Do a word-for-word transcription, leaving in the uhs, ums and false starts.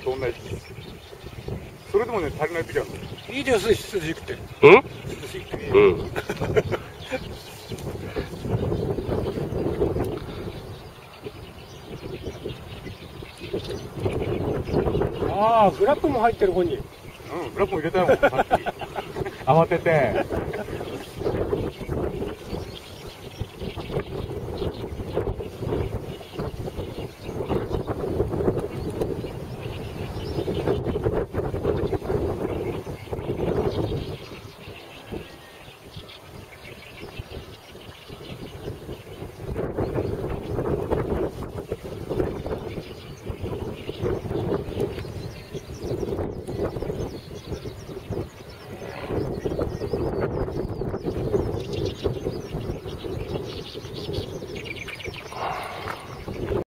のと同じ。それでもね、足りない時あるの。 いいです羊って。 うん？ 羊って。 うん。 ああ、グラップも入ってる方に。 うん、グラップも入れたよ、さっき。慌てて。